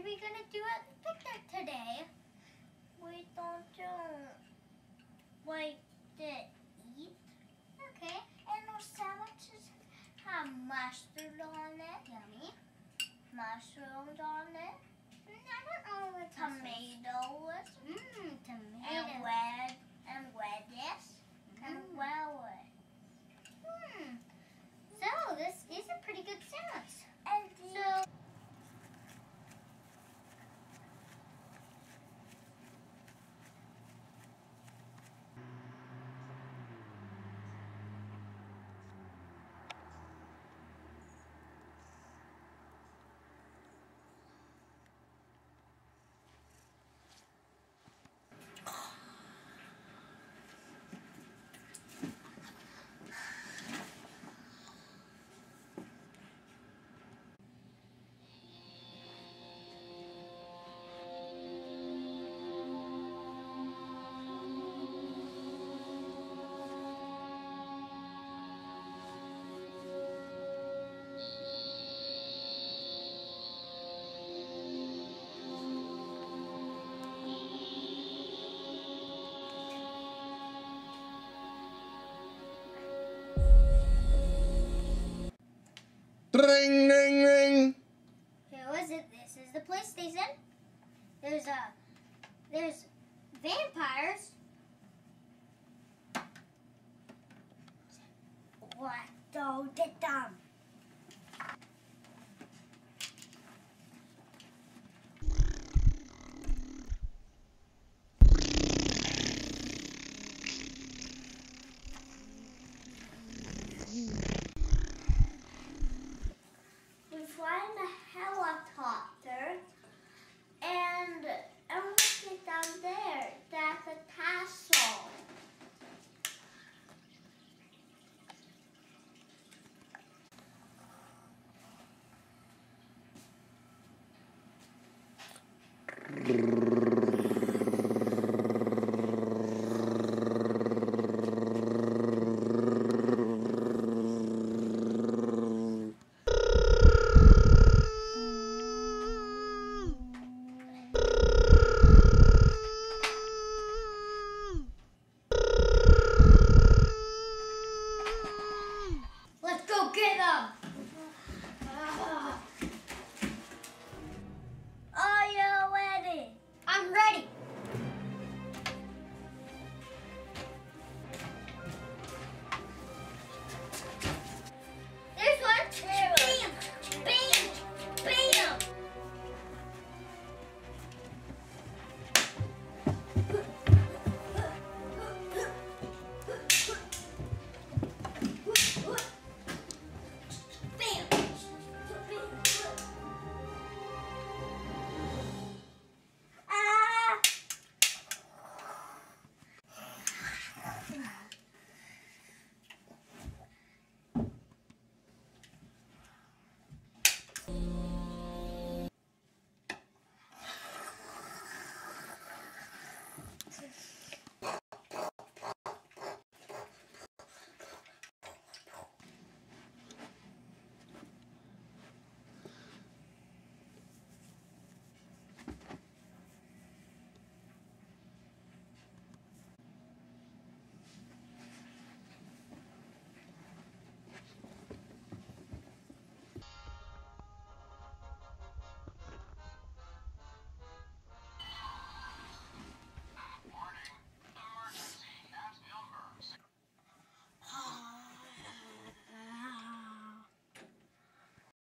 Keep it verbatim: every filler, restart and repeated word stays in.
we gonna do at the picnic today? We don't do like to eat. Okay, and those sandwiches have mustard on it. Yummy. Mushrooms on it. Mm, I don't know what tomatoes. Mmm, tomatoes. And red and lettuce mm. and relish. Hmm. So this is a pretty good sandwich. And so. Ring, ring, ring. Who is it? This is the PlayStation. There's a, there's vampires. What? Don't get them.